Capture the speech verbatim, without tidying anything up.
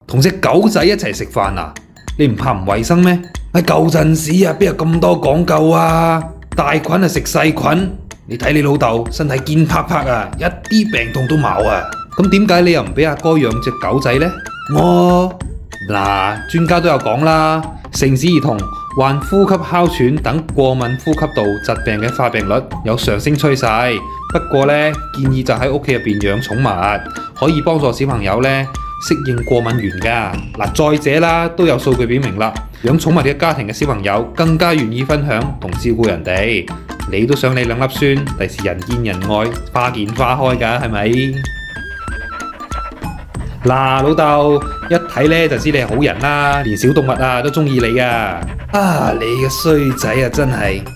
同隻狗仔一齊食飯啊？你唔怕唔衛生咩？喺舊陣時啊，邊有咁多講究啊？大菌啊食細菌，你睇你老豆身體堅啪啪啊，一啲病痛都冇啊！咁點解你又唔俾阿哥養隻狗仔呢？我嗱，專家都有講啦，城市兒童患呼吸哮喘等過敏呼吸道疾病嘅發病率有上升趨勢。不過呢，建議就喺屋企入邊養寵物，可以幫助小朋友呢適應過敏源噶。嗱，再者啦，都有數據表明啦，養寵物嘅家庭嘅小朋友更加願意分享同照顧人哋。你都想你兩粒孫，第時人見人愛，花見花開噶，係咪？嗱，老豆一睇呢就知你係好人啦，連小動物啊都中意你噶。啊，你個衰仔啊，真係〜